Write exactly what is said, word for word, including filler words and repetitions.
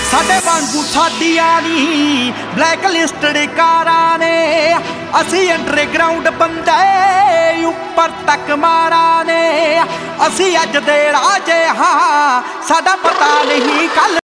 साडे वांगू साडियां नी black listed कारां ने, असी अंडरग्राउंड बंदे उपर तक मारा ने। असी अज दे राजे हाँ, साडा पता नहीं कल